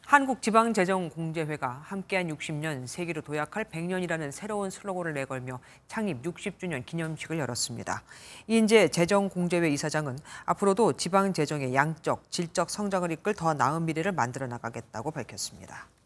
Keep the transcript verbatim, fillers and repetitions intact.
한국지방재정공제회가 함께한 육십 년, 세계로 도약할 백 년이라는 새로운 슬로건을 내걸며 창립 육십 주년 기념식을 열었습니다. 이인재 재정공제회 이사장은 앞으로도 지방재정의 양적, 질적 성장을 이끌 더 나은 미래를 만들어 나가겠다고 밝혔습니다.